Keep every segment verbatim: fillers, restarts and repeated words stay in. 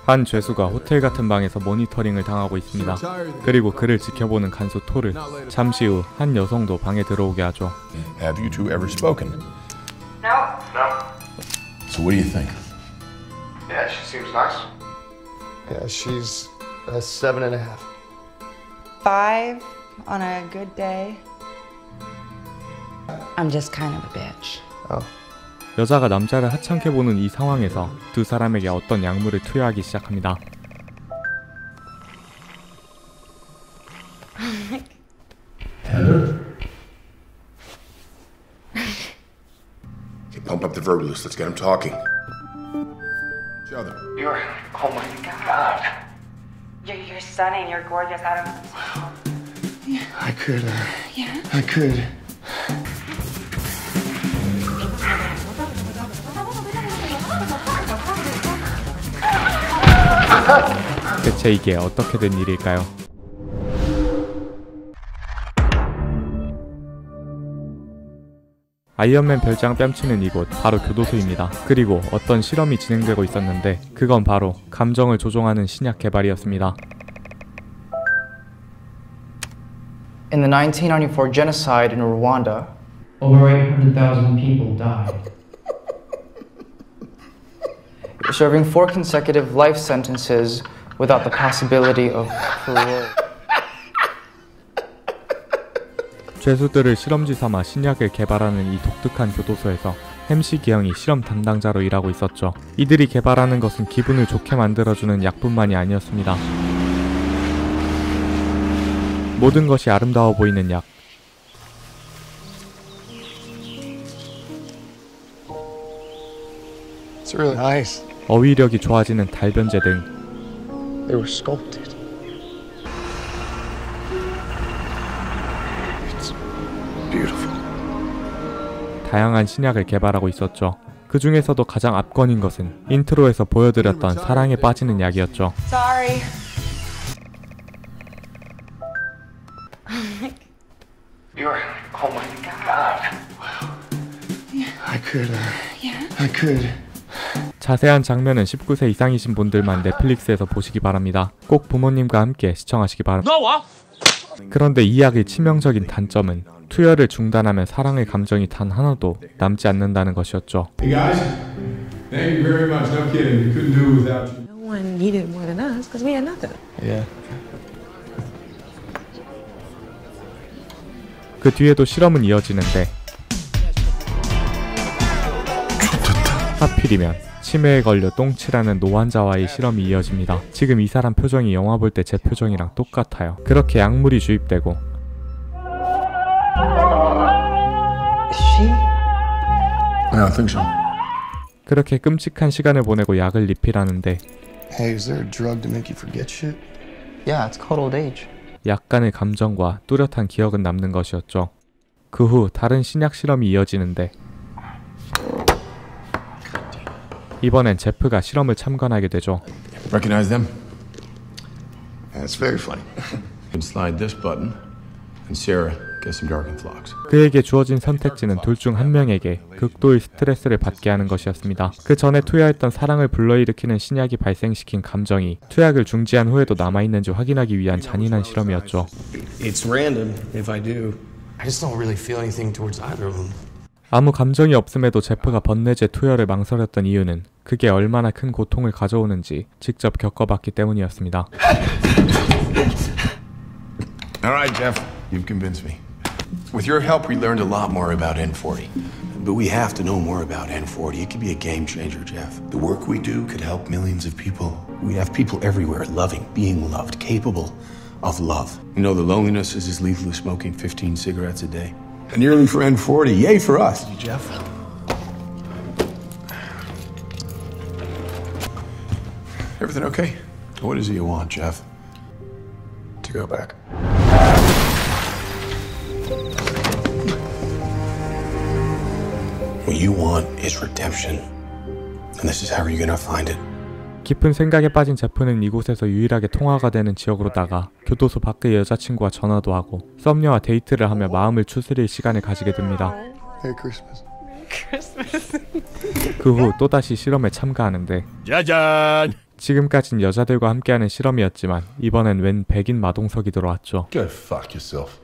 한 죄수가 호텔 같은 방에서 모니터링을 당하고 있습니다. 그리고 그를 지켜보는 간수 토르. 잠시 후 한 여성도 방에 들어오게 하죠. Have you two ever spoken? No. No. So what do you think? Yeah, she seems nice. Yeah, she's a seven and a half. Five on a good day. I'm just kind of a bitch. Oh. 여자가 남자를 하찮게 보는 이 상황에서 두 사람에게 어떤 약물을 투여하기 시작합니다. Heather? Okay, pump up the Verbulus. Let's get him talking. Each other. You're. Oh my God. You're, you're stunning. You're gorgeous. I don't. I could, uh, Yeah. I could. 대체 이게 어떻게 된 일일까요? 아이언맨 별장 뺨치는 이곳 바로 교도소입니다. 그리고 어떤 실험이 진행되고 있었는데 그건 바로 감정을 조종하는 신약 개발이었습니다. In the nineteen ninety-four genocide in Rwanda, over eight hundred thousand people died. serving four consecutive life sentences without the possibility of parole. 죄수들을 실험지 삼아 신약을 개발하는 이 독특한 교도소에서 햄시 기형이 실험 담당자로 일하고 있었죠. 이들이 개발하는 것은 기분을 좋게 만들어주는 약뿐만이 아니었습니다. 모든 것이 아름다워 보이는 약. It's really nice. 어휘력이 좋아지는 달변제 등 They were sculpted. It's beautiful. 다양한 신약을 개발하고 있었죠. 그 중에서도 가장 압권인 것은 인트로에서 보여드렸던 사랑에 빠지는 약이었죠. Sorry. You're. Oh my God. I could, uh, yeah. I could. 자세한 장면은 십구 세 이상이신 분들만 넷플릭스에서 보시기 바랍니다. 꼭 부모님과 함께 시청하시기 바랍니다. 그런데 이 약의 치명적인 단점은 투여를 중단하면 사랑의 감정이 단 하나도 남지 않는다는 것이었죠. Hey guys, thank you very much. No kidding, we couldn't do it without you. No one needed more than us because we had nothing. Yeah. 그 뒤에도 실험은 이어지는데 하필이면 치매에 걸려 똥칠하는 노환자와의 실험이 이어집니다. 지금 이 사람 표정이 영화 볼 때 제 표정이랑 똑같아요. 그렇게 약물이 주입되고 She? I don't think so. 그렇게 끔찍한 시간을 보내고 약을 리필하는데 Hey, is there a drug to make you forget shit? Yeah, it's called old age. 약간의 감정과 뚜렷한 기억은 남는 것이었죠. 그 후 다른 신약 실험이 이어지는데 이번엔 제프가 실험을 참관하게 되죠. Recognize them? That's very funny. You can slide this button, and Sarah gets some Darkin flocks. 그에게 주어진 선택지는 둘 중 한 명에게 극도의 스트레스를 받게 하는 것이었습니다. 그 전에 투여했던 사랑을 불러일으키는 신약이 발생시킨 감정이 투약을 중지한 후에도 남아있는지 확인하기 위한 잔인한 실험이었죠. It's random if I do. I just don't really feel anything towards either of them. 아무 감정이 없음에도 제프가 번뇌제 투여를 망설였던 이유는 그게 얼마나 큰 고통을 가져오는지 직접 겪어봤기 때문이었습니다. Alright, Jeff, you've convinced me. With your help, we learned a lot more about N forty. But we have to know more about N forty. It could be a game changer, Jeff. The work we do could help millions of people. We have people everywhere loving, being loved, capable of love. You know, the loneliness is as lethal as smoking fifteen cigarettes a day. And nearly for N forty, yay for us. Jeff? Everything okay? What is it you want, Jeff? To go back. What you want is redemption. And this is how you're gonna find it. 깊은 생각에 빠진 제프는 이곳에서 유일하게 통화가 되는 지역으로 나가 교도소 밖의 여자친구와 전화도 하고 썸녀와 데이트를 하며 마음을 추스릴 시간을 가지게 됩니다. Merry Christmas. Christmas. 그 후 또다시 실험에 참가하는데 짜잔! 지금까진 여자들과 함께하는 실험이었지만 이번엔 웬 백인 마동석이 들어왔죠. Go fuck yourself.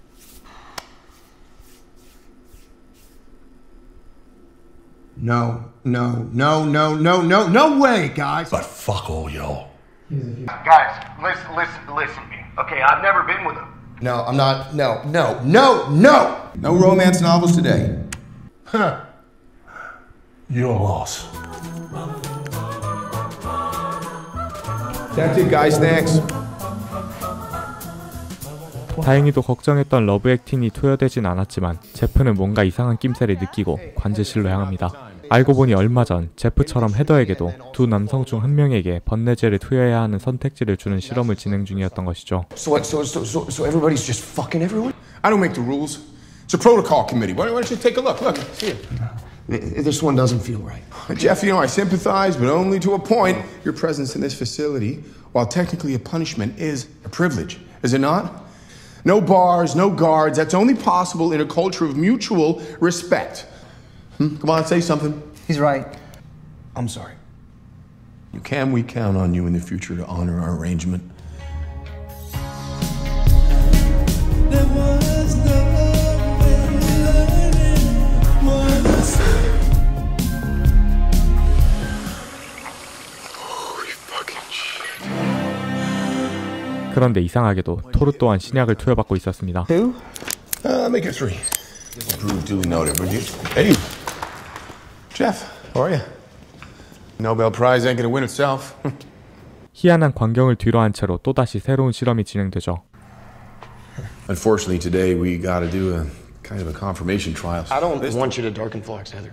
No, no, no, no, no, no, no way, guys. But fuck all y'all. Guys, listen, listen, listen to me. Okay, I've never been with him. No, I'm not. No, no, no, no. No romance novels today. Huh. Your loss. That's it, guys. Thanks. 다행히도 걱정했던 러브 액팅이 투여되진 않았지만 제프는 뭔가 이상한 낌새를 느끼고 관제실로 향합니다. 알고 보니 얼마 전 제프처럼 헤더에게도 두 남성 중 한 명에게 번뇌제를 투여해야 하는 선택지를 주는 실험을 진행 중이었던 것이죠. So what? So so so so everybody's just fucking everyone? I don't make the rules. It's a protocol committee. Why don't you take a look? Look, see it. This one doesn't feel right. Jeff, you know, I sympathize, but only to a point. Your presence in this facility, while technically a punishment, is a privilege, is it not? No bars, no guards. That's only possible in a culture of mutual respect. Hmm? Come on, say something. He's right. I'm sorry. You can we count on you in the future to honor our arrangement? There was no way learning was. Holy fucking shit. 그런데 이상하게도 토르 또한 신약을 투여받고 있었습니다. Two? Uh, make it three. Approved, duly noted. Hey, Jeff, how are you? Nobel Prize ain't gonna win itself. 희한한 광경을 뒤로 한 채로 또다시 새로운 실험이 진행되죠. Unfortunately, today we gotta do a kind of a confirmation trial. I don't want you to darken Fox, Heather.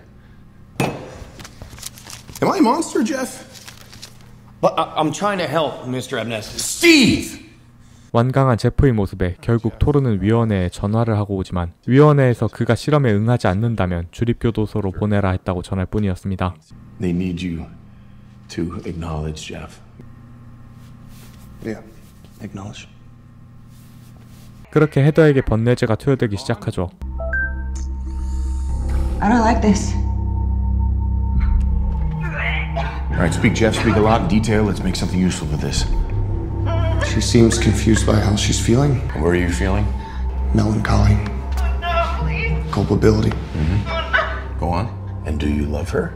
Am I a monster, Jeff? But I- I'm trying to help, Mister Amnesty. Steve! 완강한 제프의 모습에 결국 토르는 위원회에 전화를 하고 오지만 위원회에서 그가 실험에 응하지 않는다면 주립교도소로 보내라 했다고 전할 뿐이었습니다. They need you to acknowledge Jeff. Yeah, acknowledge. 그렇게 헤더에게 번뇌제가 투여되기 시작하죠. I don't like this. All right, speak, Jeff. Speak a lot in detail. Let's make something useful with this. She seems confused by how she's feeling. Where are you feeling? Melancholy. Culpability. Mm-hmm. Go on. And do you love her?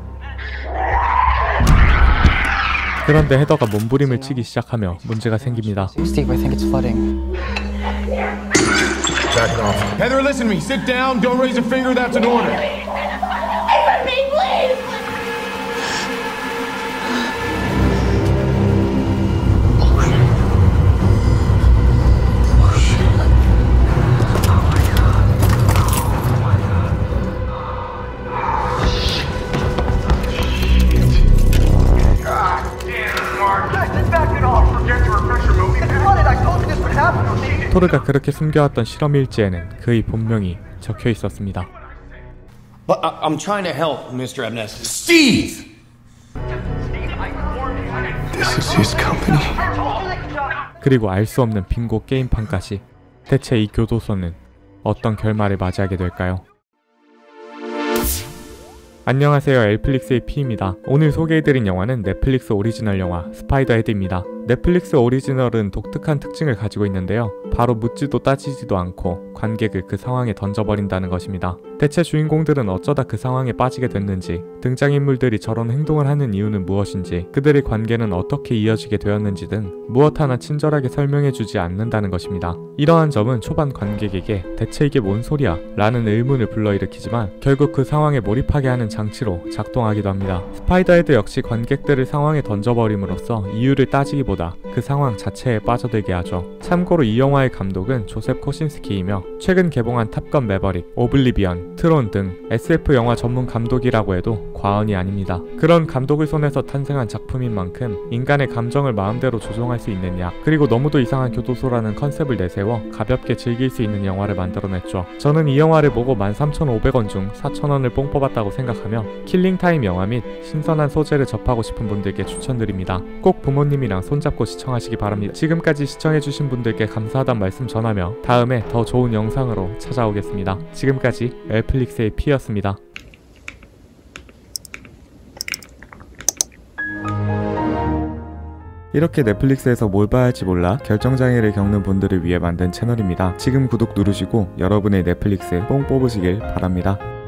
그런데 헤더가 몸부림을 치기 시작하며 문제가 생깁니다. Steve, I think it's flooding. Back off. Heather, listen to me. Sit down. Don't raise a finger. That's an order. Help me, please! 토르가 그렇게 숨겨왔던 실험 일지에는 그의 본명이 적혀 있었습니다. But I- I'm trying to help, Mister Amnesty. Steve! This is his company. 그리고 알 수 없는 빙고 게임판까지. 대체 이 교도소는 어떤 결말을 맞이하게 될까요? 안녕하세요, 엘플릭스의 P입니다. 오늘 소개해드린 영화는 넷플릭스 오리지널 영화 스파이더헤드입니다. 넷플릭스 오리지널은 독특한 특징을 가지고 있는데요. 바로 묻지도 따지지도 않고 관객을 그 상황에 던져버린다는 것입니다. 대체 주인공들은 어쩌다 그 상황에 빠지게 됐는지, 등장인물들이 저런 행동을 하는 이유는 무엇인지, 그들의 관계는 어떻게 이어지게 되었는지 등 무엇 하나 친절하게 설명해주지 않는다는 것입니다. 이러한 점은 초반 관객에게 대체 이게 뭔 소리야? 라는 의문을 불러일으키지만 결국 그 상황에 몰입하게 하는 장치로 작동하기도 합니다. 스파이더헤드 역시 관객들을 상황에 던져버림으로써 이유를 따지기보다 그 상황 자체에 빠져들게 하죠. 참고로 이 영화의 감독은 조셉 코신스키이며 최근 개봉한 탑건 매버릭, 오블리비언, 트론 등 에스에프 영화 전문 감독이라고 해도 과언이 아닙니다. 그런 감독의 손에서 탄생한 작품인 만큼 인간의 감정을 마음대로 조종할 수 있느냐, 그리고 너무도 이상한 교도소라는 컨셉을 내세워 가볍게 즐길 수 있는 영화를 만들어냈죠. 저는 이 영화를 보고 만 삼천오백 원 중 사천 원을 뽕 뽑았다고 생각하며 킬링타임 영화 및 신선한 소재를 접하고 싶은 분들께 추천드립니다. 꼭 부모님이랑 손잡고 시청하시기 바랍니다. 지금까지 시청해주신 분들께 감사하다는 말씀 전하며 다음에 더 좋은 영상으로 찾아오겠습니다. 지금까지 엘플릭스의 P였습니다. 이렇게 넷플릭스에서 뭘 봐야 할지 몰라 결정장애를 겪는 분들을 위해 만든 채널입니다. 지금 구독 누르시고 여러분의 넷플릭스 뽕 뽑으시길 바랍니다.